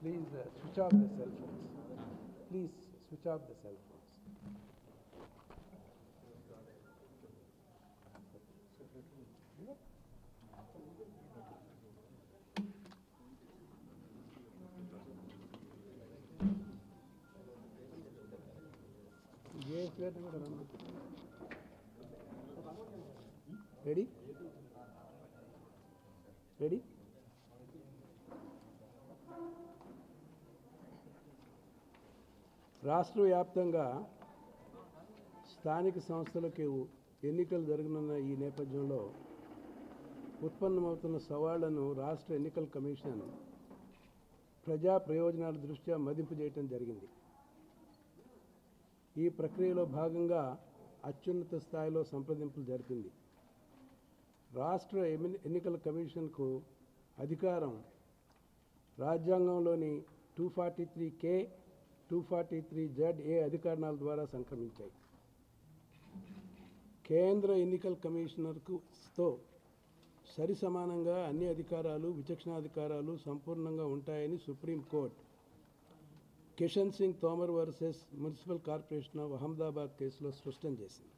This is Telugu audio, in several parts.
Please switch off the cell phones. Please switch off the cell phones. Ready? Ready? రాష్ట్ర వ్యాప్తంగా స్థానిక సంస్థలకు ఎన్నికలు జరగనున్న ఈ నేపథ్యంలో ఉత్పన్నమవుతున్న సవాళ్లను రాష్ట్ర ఎన్నికల కమిషన్ ప్రజా ప్రయోజనాల దృష్ట్యా మదింపు చేయడం జరిగింది. ఈ ప్రక్రియలో భాగంగా అత్యున్నత స్థాయిలో సంప్రదింపులు జరిపింది. రాష్ట్ర ఎన్నికల కమిషన్కు అధికారం రాజ్యాంగంలోని 243K 243ZA అధికారాల ద్వారా సంక్రమించాయి. కేంద్ర ఎన్నికల కమిషనర్తో సరి సమానంగా అన్ని అధికారాలు విచక్షణాధికారాలు సంపూర్ణంగా ఉంటాయని supreme court Kishan Singh Tomar versus municipal corporation of Ahmedabad కేసులో స్పష్టం చేసింది.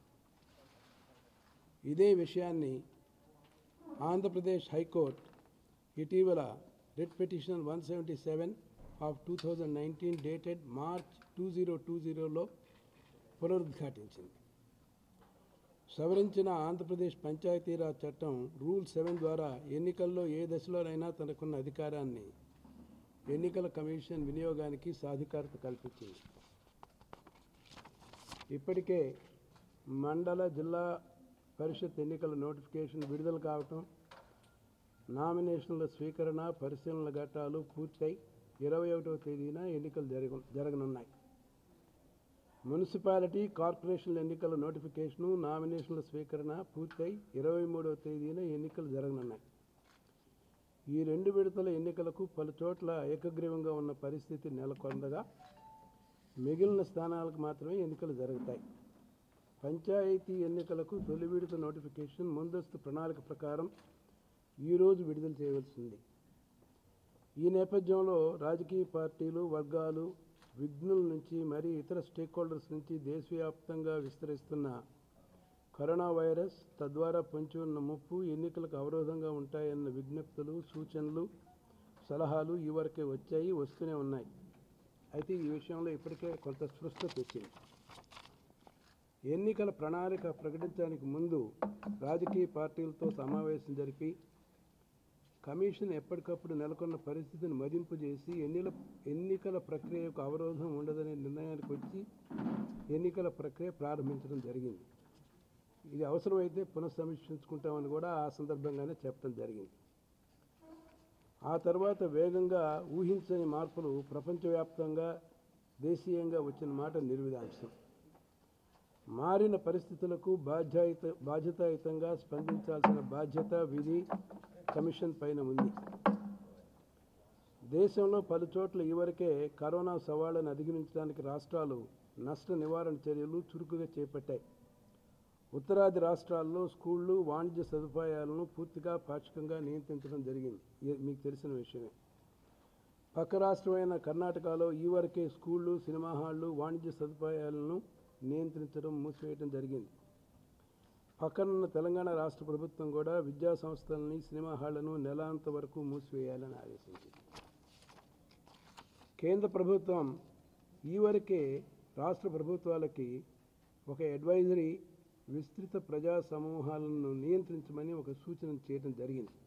ఇదే విషయాన్ని ఆంధ్రప్రదేశ్ హైకోర్టు ఇటీవల writ petition 177 of 2019 dated March 2020లో పునరుద్ఘాటించింది. సవరించిన ఆంధ్రప్రదేశ్ పంచాయతీరాజ్ చట్టం రూల్ 7 ద్వారా ఎన్నికల్లో ఏ దశలోనైనా తనకున్న అధికారాన్ని ఎన్నికల కమిషన్ వినియోగానికి సాధికారత కల్పించింది. ఇప్పటికే మండల జిల్లా పరిషత్ ఎన్నికల నోటిఫికేషన్ విడుదల కావటం, నామినేషన్ల స్వీకరణ పరిశీలన ఘట్టాలు పూర్తయి 21వ తేదీన ఎన్నికలు జరగనున్నాయి. మున్సిపాలిటీ కార్పొరేషన్ల ఎన్నికల నోటిఫికేషను నామినేషన్ల స్వీకరణ పూర్తయి 23వ తేదీన ఎన్నికలు జరగనున్నాయి. ఈ 2 విడతల ఎన్నికలకు పలుచోట్ల ఏకగ్రీవంగా ఉన్న పరిస్థితి నెలకొందగా మిగిలిన స్థానాలకు మాత్రమే ఎన్నికలు జరుగుతాయి. పంచాయతీ ఎన్నికలకు తొలి విడత నోటిఫికేషన్ ముందస్తు ప్రణాళిక ప్రకారం ఈరోజు విడుదల చేయవలసింది. ఈ నేపథ్యంలో రాజకీయ పార్టీలు వర్గాలు విఘ్నుల నుంచి మరి ఇతర స్టేక్ హోల్డర్స్ నుంచి దేశవ్యాప్తంగా విస్తరిస్తున్న కరోనా వైరస్ తద్వారా పొంచి ఉన్న ముప్పు ఎన్నికలకు అవరోధంగా ఉంటాయన్న విజ్ఞప్తులు సూచనలు సలహాలు ఈ వరకే వస్తూనే ఉన్నాయి. అయితే ఈ విషయంలో ఇప్పటికే కొంత స్పష్టత వచ్చింది. ఎన్నికల ప్రణాళిక ప్రకటించడానికి ముందు రాజకీయ పార్టీలతో సమావేశం జరిపి కమిషన్ ఎప్పటికప్పుడు నెలకొన్న పరిస్థితిని మదింపు చేసి ఎన్నికల ప్రక్రియకు అవరోధం ఉండదనే నిర్ణయానికి వచ్చి ఎన్నికల ప్రక్రియ ప్రారంభించడం జరిగింది. ఇది అవసరమైతే పునఃసమీక్షించుకుంటామని కూడా ఆ సందర్భంగానే చెప్పడం జరిగింది. ఆ తర్వాత వేగంగా ఊహించని మార్పులు ప్రపంచవ్యాప్తంగా దేశీయంగా వచ్చిన మాట నిర్విధాంశం. మారిన పరిస్థితులకు బాధ్యతాయుతంగా స్పందించాల్సిన బాధ్యత విధి కమిషన్ పైన ఉంది. దేశంలో పలుచోట్ల ఇవరకే కరోనా సవాళ్లను అధిగమించడానికి రాష్ట్రాలు నష్ట నివారణ చర్యలు చురుకుగా చేపట్టాయి. ఉత్తరాది రాష్ట్రాల్లో స్కూళ్లు వాణిజ్య సదుపాయాలను పూర్తిగా పాక్షికంగా నియంత్రించడం జరిగింది. మీకు తెలిసిన విషయమే. పక్క రాష్ట్రమైన కర్ణాటకలో ఈవరకే స్కూళ్లు సినిమా హాళ్లు వాణిజ్య సదుపాయాలను నియంత్రించడం మూసివేయడం జరిగింది. పక్కనున్న తెలంగాణ రాష్ట్ర ప్రభుత్వం కూడా విద్యా సంస్థలని సినిమా హాళ్లను నెలాంత వరకు మూసివేయాలని ఆదేశించింది. కేంద్ర ప్రభుత్వం ఈవరకే రాష్ట్ర ప్రభుత్వాలకి ఒక అడ్వైజరీ విస్తృత ప్రజా సమూహాలను నియంత్రించమని ఒక సూచన చేయడం జరిగింది.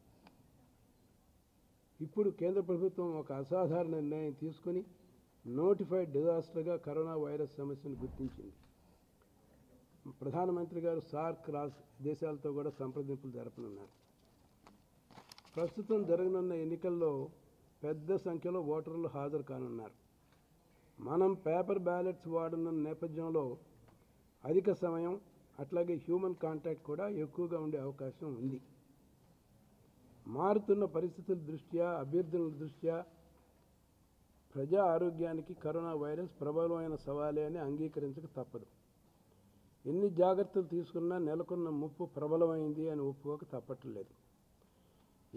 ఇప్పుడు కేంద్ర ప్రభుత్వం ఒక అసాధారణ నిర్ణయం తీసుకుని నోటిఫైడ్ డిజాస్టర్గా కరోనా వైరస్ సమస్యను గుర్తించింది. ప్రధానమంత్రి గారు సార్క్ దేశాలతో కూడా సంప్రదింపులు జరపనున్నారు. ప్రస్తుతం జరగనున్న ఎన్నికల్లో పెద్ద సంఖ్యలో ఓటర్లు హాజరు కానున్నారు. మనం పేపర్ బ్యాలెట్స్ వాడుతున్న నేపథ్యంలో అధిక సమయం అట్లాగే హ్యూమన్ కాంటాక్ట్ కూడా ఎక్కువగా ఉండే అవకాశం ఉంది. మారుతున్న పరిస్థితుల దృష్ట్యా అభ్యర్థుల దృష్ట్యా ప్రజా ఆరోగ్యానికి కరోనా వైరస్ ప్రబలమైన సవాలే అని అంగీకరించక తప్పదు. ఎన్ని జాగ్రత్తలు తీసుకున్నా నెలకొన్న ముప్పు ప్రబలమైంది అని ఒప్పుకోక తప్పట్లేదు.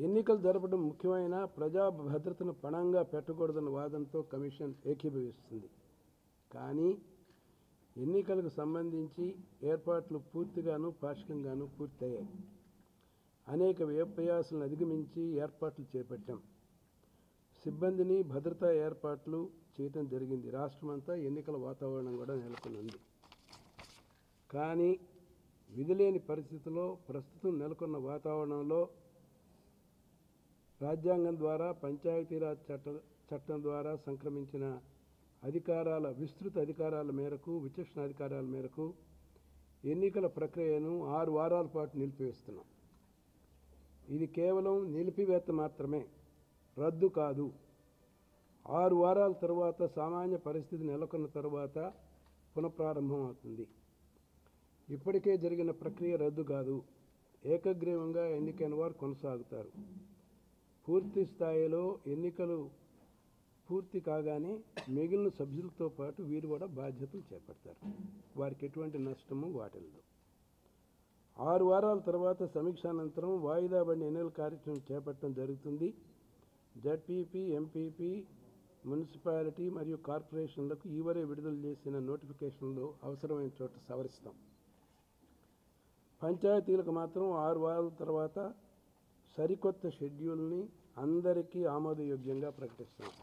ఎన్నికలు జరపడం ముఖ్యమైన ప్రజా భద్రతను పణంగా పెట్టకూడదన్న వాదనతో కమిషన్ ఏకీభవిస్తుంది. కానీ ఎన్నికలకు సంబంధించి ఏర్పాట్లు పూర్తిగాను పాక్షికంగాను పూర్తయ్యాయి. అనేక వ్యవప్రయాసాలను అధిగమించి ఏర్పాట్లు చేపట్టాం. సిబ్బందిని భద్రతా ఏర్పాట్లు చేయటం జరిగింది. రాష్ట్రమంతా ఎన్నికల వాతావరణం కూడా నెలకొంది. కానీ విధిలేని పరిస్థితుల్లో ప్రస్తుతం నెలకొన్న వాతావరణంలో రాజ్యాంగం ద్వారా పంచాయతీరాజ్ చట్టం ద్వారా సంక్రమించిన విస్తృత అధికారాల మేరకు విచక్షణ అధికారాల మేరకు ఎన్నికల ప్రక్రియను 6 వారాల పాటు నిలిపివేస్తున్నాం. ఇది కేవలం నిలిపివేత మాత్రమే, రద్దు కాదు. 6 వారాల తర్వాత సామాన్య పరిస్థితి నెలకొన్న తర్వాత పునఃప్రారంభం అవుతుంది. ఇప్పటికే జరిగిన ప్రక్రియ రద్దు కాదు. ఏకగ్రీవంగా ఎన్నికైన వారు కొనసాగుతారు. పూర్తి స్థాయిలో ఎన్నికలు పూర్తి కాగానే మిగిలిన సభ్యులతో పాటు వీరు కూడా బాధ్యతలు చేపడతారు. వారికి ఎటువంటి నష్టము వాటిల్లదు. 6 వారాల తర్వాత సమీక్షానంతరం వాయిదా పడిన ఎన్నికల కార్యక్రమం చేపట్టడం జరుగుతుంది. జడ్పీపీ, ఎంపీపీ, మున్సిపాలిటీ మరియు కార్పొరేషన్లకు ఈవరే విడుదల చేసిన నోటిఫికేషన్లు అవసరమైన చోట సవరిస్తాం. పంచాయతీలకు మాత్రం 6 వారాల తర్వాత సరికొత్త షెడ్యూల్ని అందరికీ ఆమోదయోగ్యంగా ప్రకటిస్తాం.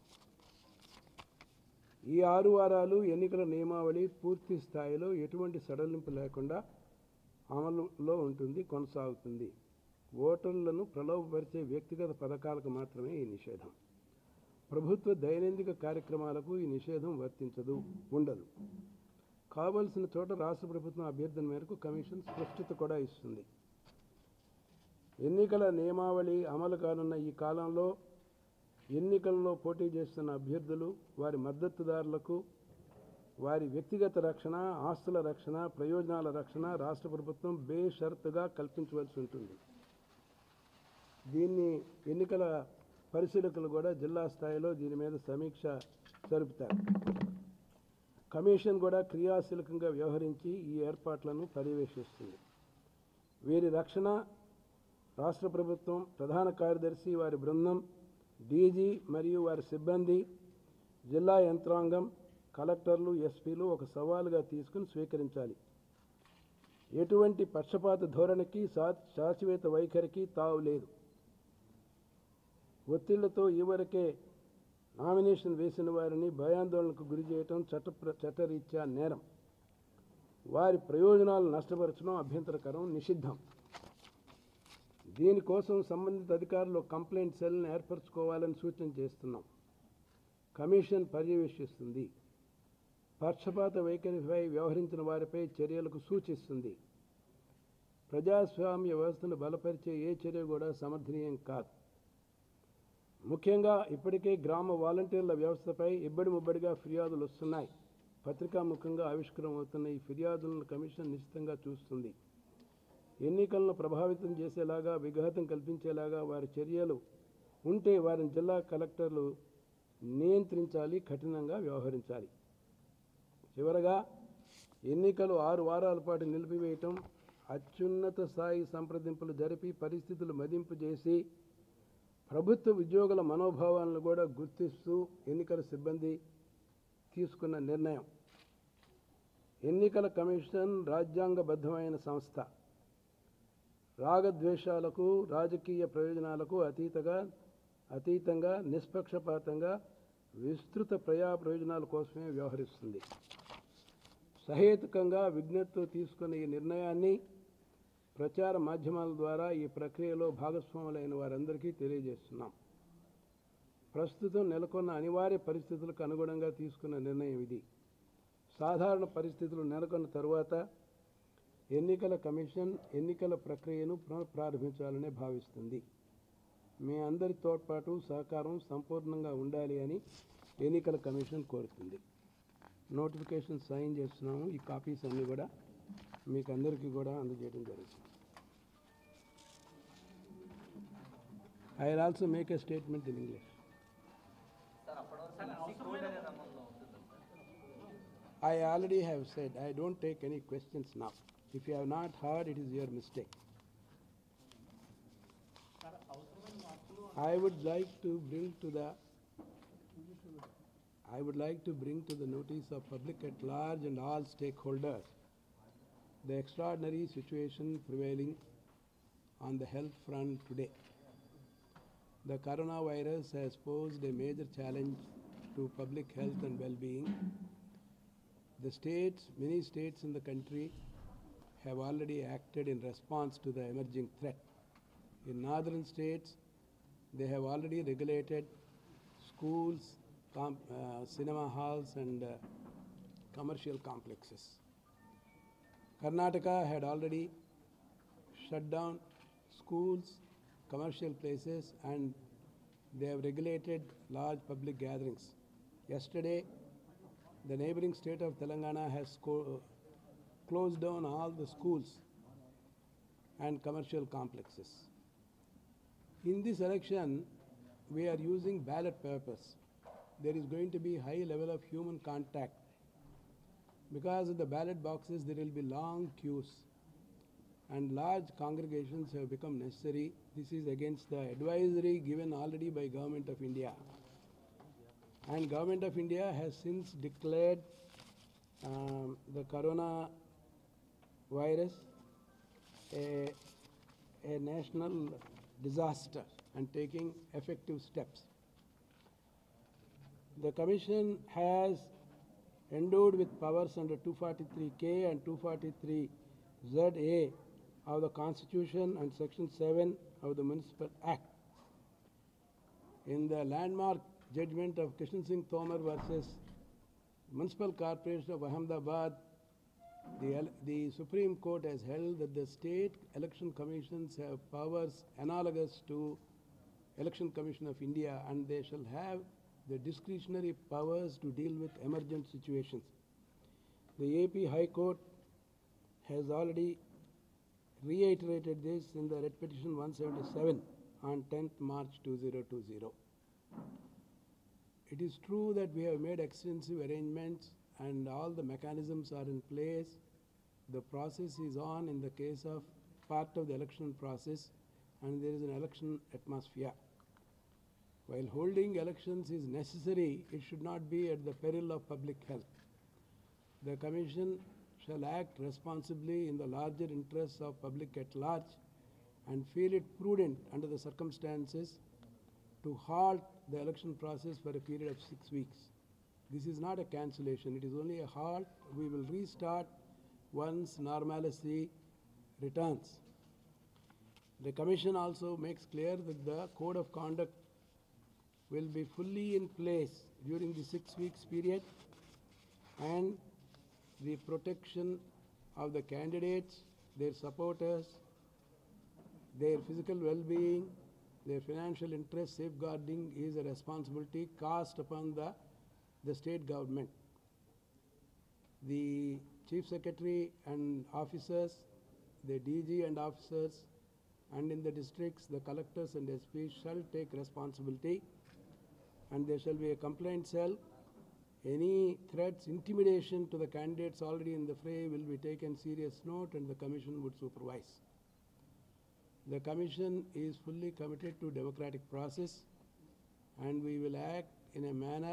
ఈ 6 వారాలు ఎన్నికల నియమావళి పూర్తి స్థాయిలో ఎటువంటి సడలింపు లేకుండా అమలులో ఉంటుంది, కొనసాగుతుంది. ఓటర్లను ప్రలోభపరిచే వ్యక్తిగత పథకాలకు మాత్రమే ఈ నిషేధం. ప్రభుత్వ దైనందిక కార్యక్రమాలకు ఈ నిషేధం ఉండదు. కావలసిన చోట రాష్ట్ర ప్రభుత్వం అభ్యర్థన మేరకు కమిషన్ స్పష్టత కూడా ఇస్తుంది. ఎన్నికల నియమావళి అమలు కానున్న ఈ కాలంలో ఎన్నికల్లో పోటీ చేస్తున్న అభ్యర్థులు, వారి మద్దతుదారులకు వారి వ్యక్తిగత రక్షణ, ఆస్తుల రక్షణ, ప్రయోజనాల రక్షణ రాష్ట్ర ప్రభుత్వం బేషరతుగా కల్పించవలసి ఉంటుంది. దీన్ని ఎన్నికల పరిశీలకులు కూడా జిల్లా స్థాయిలో దీని మీద సమీక్ష జరుపుతారు. కమిషన్ కూడా క్రియాశీలకంగా వ్యవహరించి ఈ ఏర్పాట్లను పర్యవేక్షిస్తుంది. వీరి రక్షణ రాష్ట్ర ప్రభుత్వం, ప్రధాన కార్యదర్శి, వారి బృందం, డీజీ మరియు వారి సిబ్బంది, జిల్లా యంత్రాంగం, కలెక్టర్లు, ఎస్పీలు ఒక సవాలుగా తీసుకుని స్వీకరించాలి. ఎటువంటి పక్షపాత ధోరణికి, శాశ్వత వైఖరికి తావు లేదు. ఒత్తిళ్లతో ఈవరకే నామినేషన్ వేసిన వారిని భయాందోళనకు గురి చేయటం చట్టరీత్యా నేరం. వారి ప్రయోజనాలు నష్టపరచడం అభ్యంతరకరం, నిషిద్ధం. దీనికోసం సంబంధిత అధికారులు కంప్లైంట్ సెల్ను ఏర్పరచుకోవాలని సూచన చేస్తున్నాం. కమిషన్ పర్యవేక్షిస్తుంది. పక్షపాత వైఖరిపై వ్యవహరించిన వారిపై చర్యలకు సూచిస్తుంది. ప్రజాస్వామ్య వ్యవస్థను బలపరిచే ఏ చర్య కూడా సమర్థనీయం కాదు. ముఖ్యంగా ఇప్పటికే గ్రామ వాలంటీర్ల వ్యవస్థపై ఇబ్బడిముబ్బడిగా ఫిర్యాదులు వస్తున్నాయి. పత్రికాముఖంగా ఆవిష్కరణ అవుతున్న ఈ ఫిర్యాదులను కమిషన్ నిశ్చితంగా చూస్తుంది. ఎన్నికలను ప్రభావితం చేసేలాగా, విఘాతం కల్పించేలాగా వారి చర్యలు ఉంటే వారిని జిల్లా కలెక్టర్లు నియంత్రించాలి, కఠినంగా వ్యవహరించాలి. చివరగా ఎన్నికలు 6 వారాల పాటు నిలిపివేయటం, అత్యున్నత స్థాయి సంప్రదింపులు జరిపి పరిస్థితులు మదింపు చేసి ప్రభుత్వ ఉద్యోగుల మనోభావాలను కూడా గుర్తిస్తూ ఎన్నికల సిబ్బంది తీసుకున్న నిర్ణయం. ఎన్నికల కమిషన్ రాజ్యాంగబద్ధమైన సంస్థ. రాగద్వేషాలకు, రాజకీయ ప్రయోజనాలకు అతీతంగా నిష్పక్షపాతంగా విస్తృత ప్రయోజనాల కోసమే వ్యవహరిస్తుంది. సహేతుకంగా విజ్ఞతతో తీసుకున్న ఈ నిర్ణయాన్ని ప్రచార మాధ్యమాల ద్వారా ఈ ప్రక్రియలో భాగస్వాములైన వారందరికీ తెలియజేస్తున్నాం. ప్రస్తుతం నెలకొన్న అనివార్య పరిస్థితులకు అనుగుణంగా తీసుకున్న నిర్ణయం ఇది. సాధారణ పరిస్థితులు నెలకొన్న తరువాత ఎన్నికల కమిషన్ ఎన్నికల ప్రక్రియను పునఃప్రారంభించాలని భావిస్తుంది. మీ అందరి తోడ్పాటు, సహకారం సంపూర్ణంగా ఉండాలి అని ఎన్నికల కమిషన్ కోరుతుంది. నోటిఫికేషన్ సైన్ చేస్తున్నాము. ఈ కాపీస్ అన్నీ కూడా మీకు అందరికీ కూడా అందజేయడం జరుగుతుంది. I will also make a statement in English. I already have said I don't take any questions now. If you have not heard, it is your mistake. I would like to bring to the notice of public at large and all stakeholders the extraordinary situation prevailing on the health front today. The coronavirus has posed a major challenge to public health and well-being. Many states in the country have already acted in response to the emerging threat. In northern states, they have already regulated schools, cinema halls and commercial complexes. Karnataka had already shut down schools, commercial places, and they have regulated large public gatherings. Yesterday, the neighboring state of Telangana has closed down all the schools and commercial complexes. In this election, we are using ballot papers. There is going to be high level of human contact. Because of the ballot boxes, there will be long queues and large congregations have become necessary. This is against the advisory given already by Government of India. And Government of India has since declared the corona virus a national disaster and taking effective steps. The Commission has endowed with powers under 243K and 243ZA of the Constitution and Section 7 of the Municipal Act. In the landmark judgment of Kishan Singh Tomar versus Municipal Corporation of Ahmedabad, the Supreme Court has held that the state election commissions have powers analogous to Election Commission of India, and they shall have the discretionary powers to deal with emergent situations. The AP High Court has already reiterated this in the Writ Petition 177 on 10th March 2020. It is true that we have made extensive arrangements and all the mechanisms are in place. The process is on in the case of part of the election process, and there is an election atmosphere. While holding elections is necessary, it should not be at the peril of public health. The Commission shall act responsibly in the larger interests of public at large and feel it prudent under the circumstances to halt the election process for a period of 6 weeks. This is not a cancellation, it is only a halt. We will restart once normalcy returns. The Commission also makes clear that the Code of Conduct will be fully in place during the 6 weeks period, and the protection of the candidates, their supporters, their physical well-being, their financial interest safeguarding is a responsibility cast upon the state government. The Chief Secretary and officers, the DG and officers, and in the districts, the collectors and SPs shall take responsibility, and there shall be a complaint cell. Any threats, intimidation to the candidates already in the fray will be taken serious note, and the Commission would supervise. The Commission is fully committed to democratic process, and we will act in a manner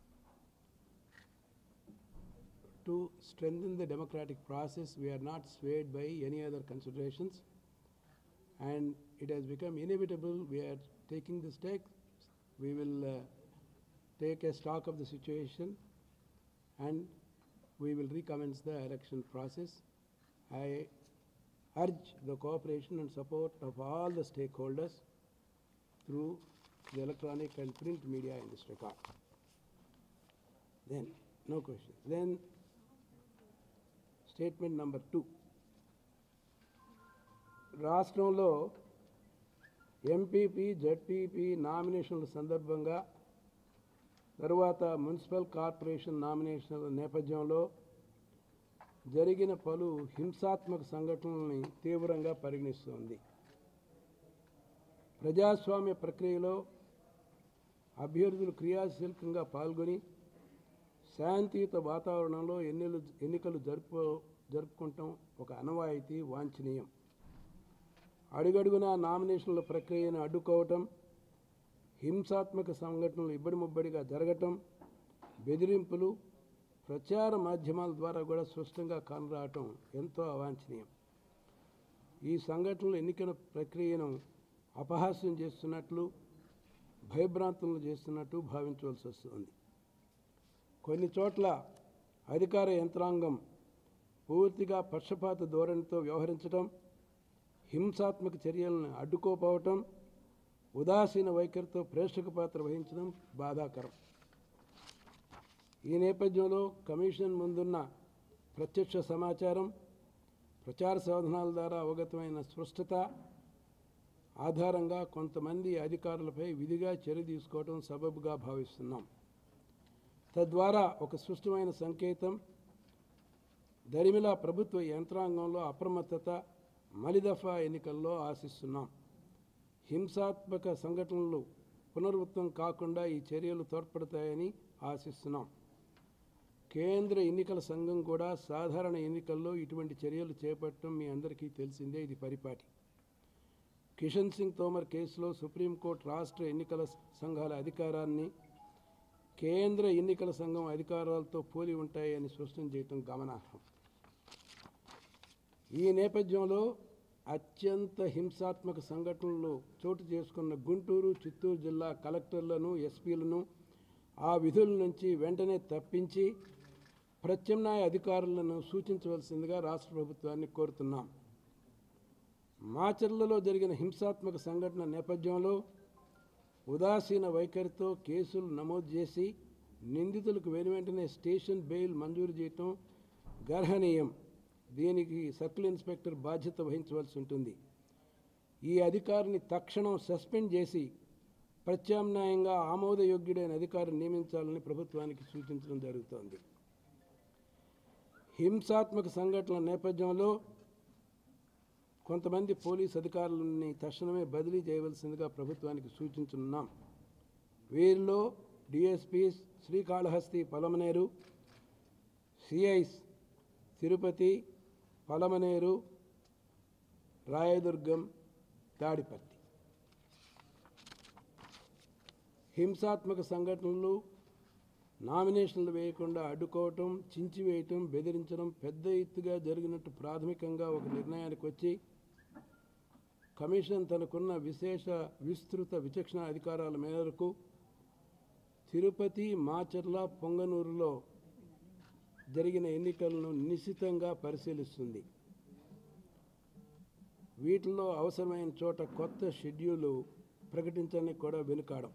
to strengthen the democratic process. We are not swayed by any other considerations, and it has become inevitable. We are taking the steps. We will take a stock of the situation, and we will recommence the election process. I urge the cooperation and support of all the stakeholders through the electronic and print media in this regard. Then, no question. Then, statement number 2. రాష్ట్రంలో ఎంపీపీ జెడ్పీపీ నామినేషన్ల సందర్భంగా తరువాత మున్సిపల్ కార్పొరేషన్ నామినేషన్ల నేపథ్యంలో జరిగిన పలు హింసాత్మక సంఘటనల్ని తీవ్రంగా పరిగణిస్తోంది. ప్రజాస్వామ్య ప్రక్రియలో అభ్యర్థులు క్రియాశీలకంగా పాల్గొని శాంతియుత వాతావరణంలో ఎన్నికలు జరుపుకుంటాం ఒక ఆనవాయితీ, వాంఛనీయం. అడుగడుగునా నామినేషన్ల ప్రక్రియను అడ్డుకోవటం, హింసాత్మక సంఘటనలు ఇబ్బడి ముబ్బడిగా జరగటం, బెదిరింపులు ప్రచార మాధ్యమాల ద్వారా కూడా స్పష్టంగా కానరావటం ఎంతో అవాంఛనీయం. ఈ సంఘటనలు ఎన్నికల ప్రక్రియను అపహాస్యం చేస్తున్నట్లు, భయభ్రాంతులను చేస్తున్నట్టు భావించవలసి వస్తుంది. కొన్ని చోట్ల అధికార యంత్రాంగం పూర్తిగా పక్షపాత ధోరణితో వ్యవహరించడం, హింసాత్మక చర్యలను అడ్డుకోపోవటం, ఉదాసీన వైఖరితో ప్రేక్షక పాత్ర వహించడం బాధాకరం. ఈ నేపథ్యంలో కమిషన్ ముందున్న ప్రత్యక్ష సమాచారం, ప్రచార సాధనాల ద్వారా అవగతమైన స్పష్టత ఆధారంగా కొంతమంది అధికారులపై విధిగా చర్య తీసుకోవడం సబబుగా భావిస్తున్నాం. తద్వారా ఒక స్పష్టమైన సంకేతం, దరిమిలా ప్రభుత్వ యంత్రాంగంలో అప్రమత్తత మలిదఫా ఎన్నికల్లో ఆశిస్తున్నాం. హింసాత్మక సంఘటనలు పునరావృతం కాకుండా ఈ చర్యలు తోడ్పడతాయని ఆశిస్తున్నాం. కేంద్ర ఎన్నికల సంఘం కూడా సాధారణ ఎన్నికల్లో ఇటువంటి చర్యలు చేపట్టడం మీ అందరికీ తెలిసిందే, ఇది పరిపాటి. కిషన్ సింగ్ తోమర్ కేసులో సుప్రీంకోర్టు రాష్ట్ర ఎన్నికల సంఘాల అధికారాన్ని కేంద్ర ఎన్నికల సంఘం అధికారాలతో పోలి ఉంటాయని స్పష్టం చేయడం గమనార్హం. ఈ నేపథ్యంలో అత్యంత హింసాత్మక సంఘటనలు చోటు చేసుకున్న గుంటూరు, చిత్తూరు జిల్లా కలెక్టర్లను, ఎస్పీలను ఆ విధుల నుంచి వెంటనే తప్పించి ప్రత్యామ్నాయ అధికారులను సూచించవలసిందిగా రాష్ట్ర ప్రభుత్వాన్ని కోరుతున్నాం. మాచర్లలో జరిగిన హింసాత్మక సంఘటన నేపథ్యంలో ఉదాసీన వైఖరితో కేసులు నమోదు చేసి నిందితులకు వెనువెంటనే స్టేషన్ బెయిల్ మంజూరు చేయటం గర్హనీయం. దీనికి సర్కిల్ ఇన్స్పెక్టర్ బాధ్యత వహించవలసి ఉంటుంది. ఈ అధికారిని తక్షణం సస్పెండ్ చేసి ప్రత్యామ్నాయంగా ఆమోదయోగ్యుడైన అధికారిని నియమించాలని ప్రభుత్వానికి సూచించడం జరుగుతోంది. హింసాత్మక సంఘటనల నేపథ్యంలో కొంతమంది పోలీసు అధికారులని తక్షణమే బదిలీ చేయవలసిందిగా ప్రభుత్వానికి సూచించున్నాం. వీరిలో డిఎస్పీస్ శ్రీకాళహస్తి, పలమనేరు, సిఐస్ తిరుపతి, పలమనేరు, రాయదుర్గం, తాడిపత్రి. హింసాత్మక సంఘటనలు నామినేషన్లు వేయకుండా అడ్డుకోవటం, చించివేయటం, బెదిరించడం పెద్ద ఎత్తుగా జరిగినట్టు ప్రాథమికంగా ఒక నిర్ణయానికి వచ్చి కమిషన్ తనకున్న విస్తృత విచక్షణ అధికారాల మేరకు తిరుపతి, మాచర్ల, పొంగనూరులో జరిగిన ఎన్నికలను నిశితంగా పరిశీలిస్తుంది. వీటిలో అవసరమైన చోట కొత్త షెడ్యూలు ప్రకటించడానికి కూడా వెనుకాడం.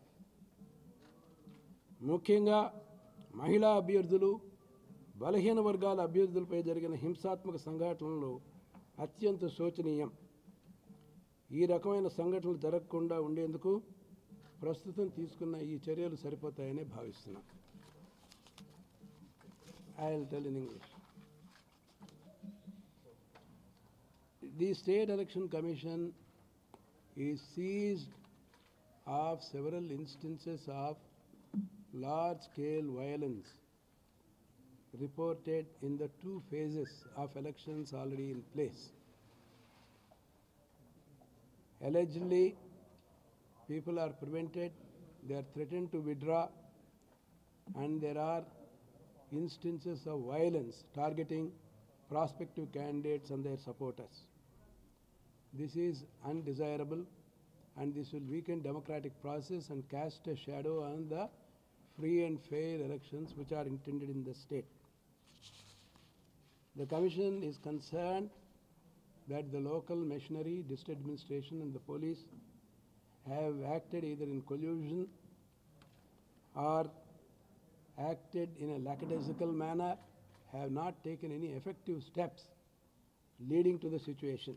ముఖ్యంగా మహిళా అభ్యర్థులు, బలహీన వర్గాల అభ్యర్థులపై జరిగిన హింసాత్మక సంఘటనలు అత్యంత శోచనీయం. ఈ రకమైన సంఘటనలు జరగకుండా ఉండేందుకు ప్రస్తుతం తీసుకున్న ఈ చర్యలు సరిపోతాయని భావిస్తున్నాం. I will tell in English. The State Election Commission is seized of several instances of large-scale violence reported in the 2 phases of elections already in place. Allegedly, people are prevented, they are threatened to withdraw, and there are instances of violence targeting prospective candidates and their supporters. This is undesirable, and this will weaken democratic process and cast a shadow on the free and fair elections which are intended in the state. The Commission is concerned that the local machinery, district administration and the police have acted either in collusion or acted in a lackadaisical manner, have not taken any effective steps leading to the situation.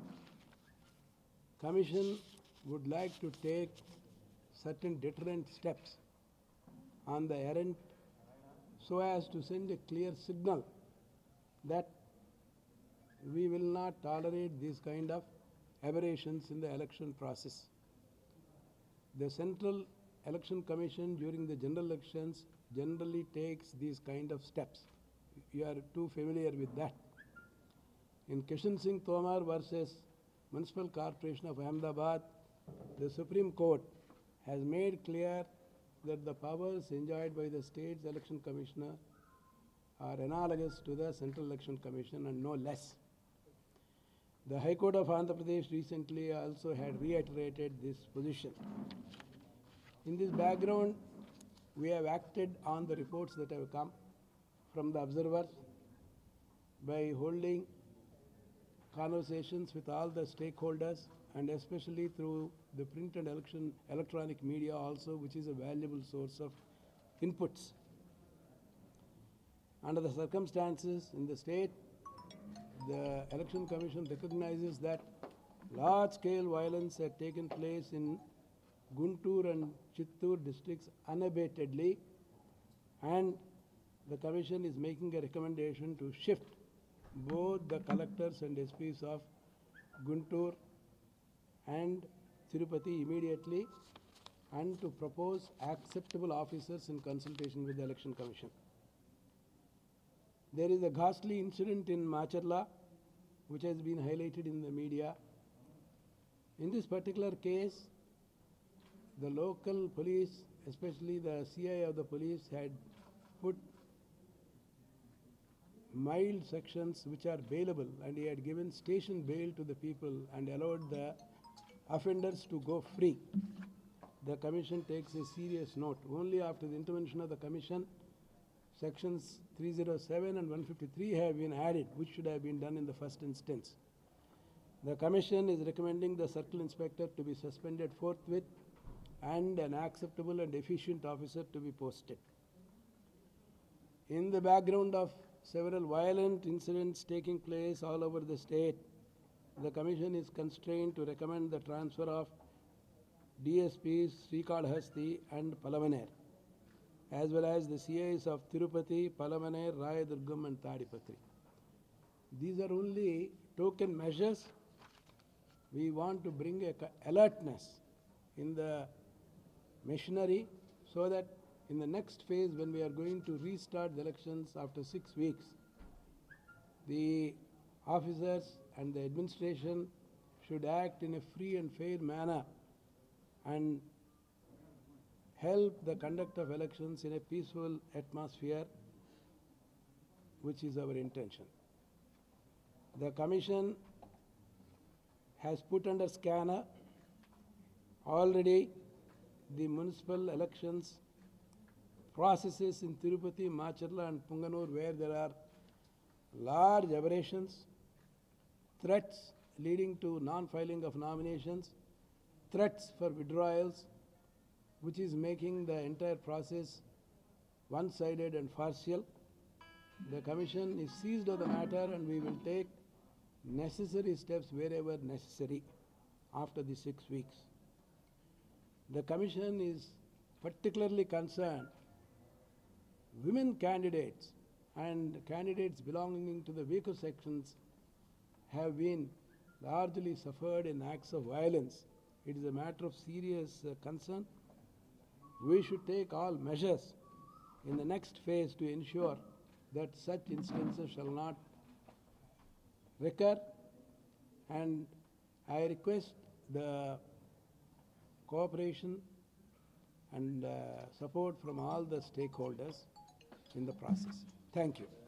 Commission would like to take certain deterrent steps on the errant so as to send a clear signal that we will not tolerate these kind of aberrations in the election process. The Central Election Commission during the general elections generally takes these kind of steps. You are too familiar with that. In Kishan Singh Tomar versus Municipal Corporation of Ahmedabad, the Supreme Court has made clear that the powers enjoyed by the state's election commissioner are analogous to the Central Election Commission and no less. The High Court of Andhra Pradesh recently also had reiterated this position. In this background, we have acted on the reports that have come from the observers by holding conversations with all the stakeholders, and especially through the print and electronic media also, which is a valuable source of inputs. Under the circumstances in the state, the Election Commission recognizes that large-scale violence had taken place in Guntur and Chittoor districts unabatedly, and the Commission is making a recommendation to shift both the collectors and SPs of Guntur and Tirupati immediately, and to propose acceptable officers in consultation with the Election Commission. There is a ghastly incident in Macharla which has been highlighted in the media. In this particular case, the local police, especially the CI of the police, had put mild sections which are bailable, and he had given station bail to the people and allowed the offenders to go free. The Commission takes a serious note. Only after the intervention of the Commission, sections 307 and 153 have been added, which should have been done in the first instance. The Commission is recommending the Circle Inspector to be suspended forthwith and an acceptable and efficient officer to be posted. In the background of several violent incidents taking place all over the state, the Commission is constrained to recommend the transfer of DSPs Srikalahasti and Palavaner, as well as the CIs of Tirupati, Palavaner, Rayadurgam and Tadipatri. These are only token measures. We want to bring a alertness in the machinery so that in the next phase, when we are going to restart the elections after 6 weeks, the officers and the administration should act in a free and fair manner and help the conduct of elections in a peaceful atmosphere, which is our intention. The Commission has put under scanner already the municipal elections processes in Tirupati, Macharla and Punganur, where there are large aberrations, threats leading to non-filing of nominations, threats for withdrawals, which is making the entire process one-sided and partial. The Commission is seized of the matter, and we will take necessary steps wherever necessary after the 6 weeks. The Commission is particularly concerned women candidates and candidates belonging to the weaker sections have been largely suffered in acts of violence. It is a matter of serious concern. We should take all measures in the next phase to ensure that such instances shall not recur, and I request the cooperation and support from all the stakeholders in the process. Thank you.